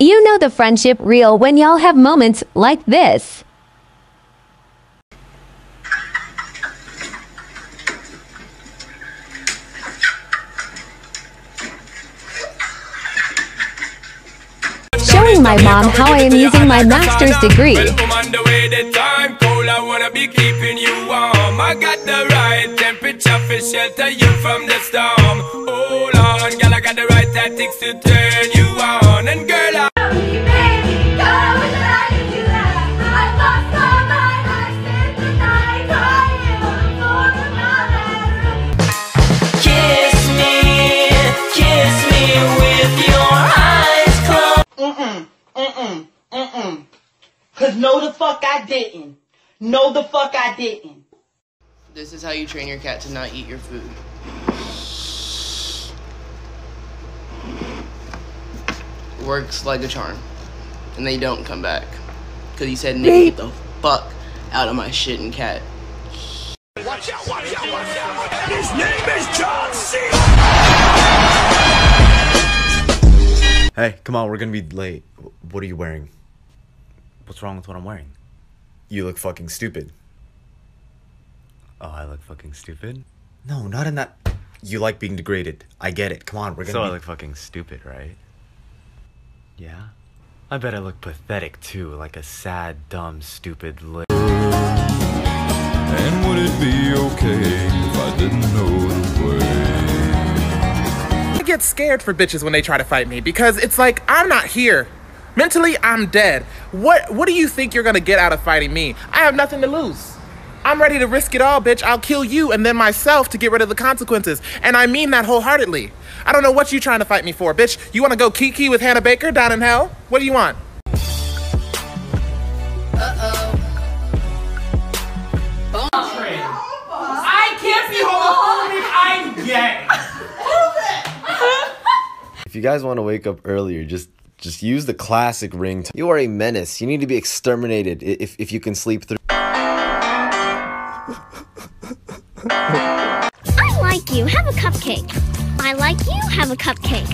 You know the friendship real when y'all have moments like this. Showing my mom how I am using my master's degree. I got the right temperature for shelter you from the storm. Hold on, girl, I got the right tactics to turn you on. And girl, I kiss me with your eyes closed. Cause no the fuck I didn't. No the fuck I didn't. This is how you train your cat to not eat your food. Works like a charm. And they don't come back. Cause he said, "Nigga, get the fuck out of my shit and cat." Watch out, watch out, watch out. His name is John C. Hey, come on, we're gonna be late. What are you wearing? What's wrong with what I'm wearing? You look fucking stupid. Oh, I look fucking stupid? No, not in that... You like being degraded. I get it. Come on, we're gonna So I look fucking stupid, right? Yeah? I bet I look pathetic too, like a sad, dumb, stupid And would it be okay if I didn't know the way? I get scared for bitches when they try to fight me because it's like, I'm not here. Mentally, I'm dead. What do you think you're gonna get out of fighting me? I have nothing to lose. I'm ready to risk it all, bitch. I'll kill you and then myself to get rid of the consequences. And I mean that wholeheartedly. I don't know what you trying to fight me for, bitch. You wanna go kiki with Hannah Baker down in hell? What do you want? I can't be homophobic. I'm gay. If you guys want to wake up earlier, just use the classic ringtone. You are a menace. You need to be exterminated if you can sleep through. I like you. Have a cupcake. I like you. Have a cupcake.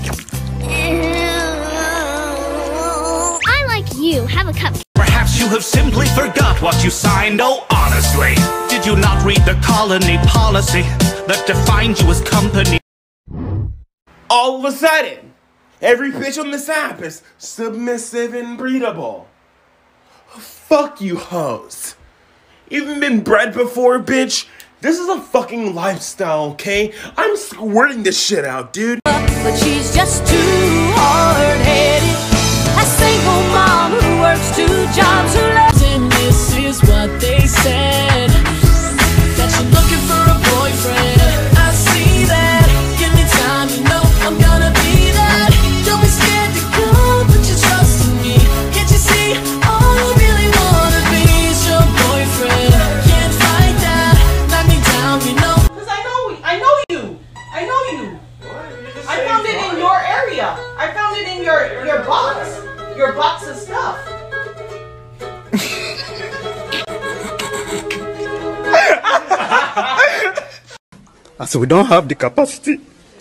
I like you. Have a cupcake. Perhaps you have simply forgot what you signed. Oh, honestly, did you not read the colony policy that defined you as company? All of a sudden, every bitch on this app is submissive and breedable. Fuck you hoes. Even been bred before, bitch? This is a fucking lifestyle, okay? I'm squirting this shit out, dude. But she's just too hard-headed. A single mom who works 2 jobs who loves. And this is what they said, that you're looking for a boyfriend. I see that. Give me time, you know I'm gonna be that. Don't be scared to go, put your trust in me. Can't you see? All I really wanna be is your boyfriend. Can't fight that. Knock me down, you know. Cause I know you. I found it in your area. I found it in your box. Your box of stuff. So we don't have the capacity.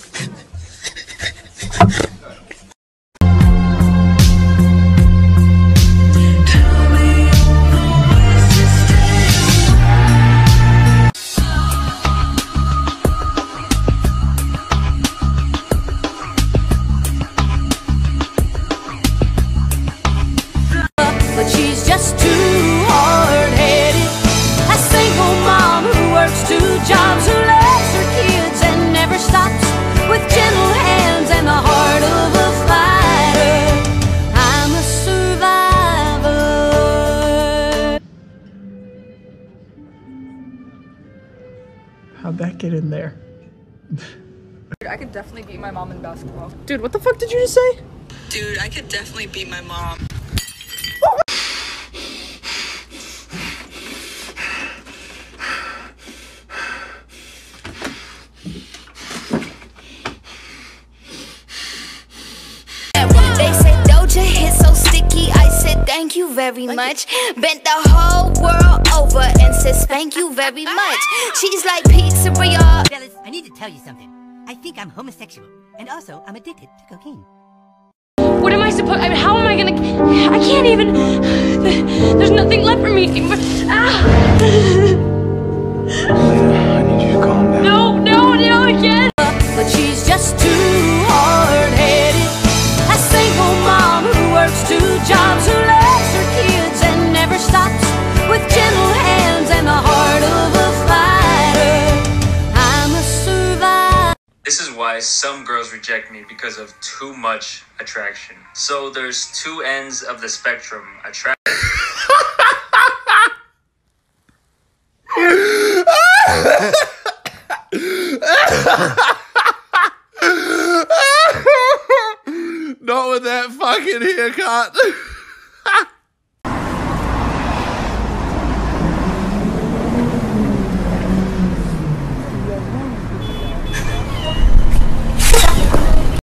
But she's just too hard-headed. A single mom who works 2 jobs, who loves her kids and never stops, with gentle hands and the heart of a fighter. I'm a survivor. How'd that get in there? Dude, I could definitely beat my mom in basketball. Dude, what the fuck did you just say? Dude, I could definitely beat my mom. They said Doja hit so sticky, I said thank you very much. Bent the whole world over and says thank you very much. She's like pizzeria. Fellas, I need to tell you something. I think I'm homosexual, and also I'm addicted to cocaine. What am I supposed? I mean, how am I gonna? I can't even. There's nothing left for me anymore. Ah. Elena, I need you to calm down. No, I can't. But she's just too hard-headed. A single mom who works 2 jobs, who loves her kids and never stops, with gentle hands and the heart of a fighter. I'm a survivor. This is why some girls reject me, because of too much attraction. So there's 2 ends of the spectrum. Not with that fucking haircut.